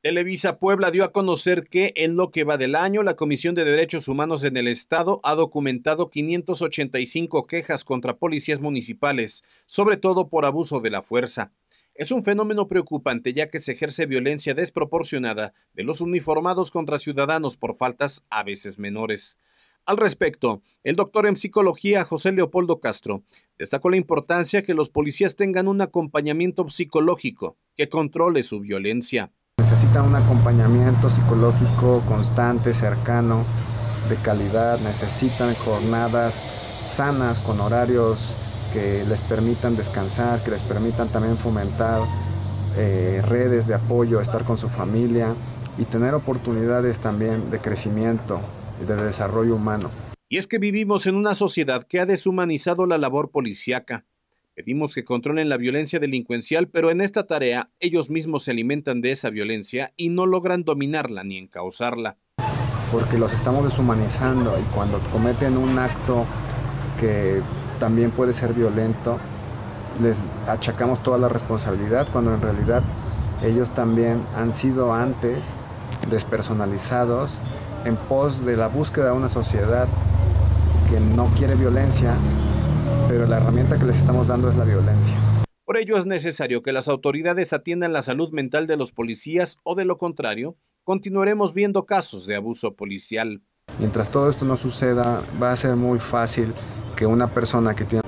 Televisa Puebla dio a conocer que en lo que va del año, la Comisión de Derechos Humanos en el Estado ha documentado 585 quejas contra policías municipales, sobre todo por abuso de la fuerza. Es un fenómeno preocupante ya que se ejerce violencia desproporcionada de los uniformados contra ciudadanos por faltas a veces menores. Al respecto, el doctor en psicología José Leopoldo Castro destacó la importancia que los policías tengan un acompañamiento psicológico que controle su violencia. Necesitan un acompañamiento psicológico constante, cercano, de calidad, necesitan jornadas sanas con horarios que les permitan descansar, que les permitan también fomentar redes de apoyo, estar con su familia y tener oportunidades también de crecimiento y de desarrollo humano. Y es que vivimos en una sociedad que ha deshumanizado la labor policíaca. Pedimos que controlen la violencia delincuencial, pero en esta tarea ellos mismos se alimentan de esa violencia y no logran dominarla ni encauzarla. Porque los estamos deshumanizando y cuando cometen un acto que también puede ser violento, les achacamos toda la responsabilidad cuando en realidad ellos también han sido antes despersonalizados en pos de la búsqueda de una sociedad que no quiere violencia, pero la herramienta que les estamos dando es la violencia. Por ello es necesario que las autoridades atiendan la salud mental de los policías o de lo contrario, continuaremos viendo casos de abuso policial. Mientras todo esto no suceda, va a ser muy fácil que una persona que tiene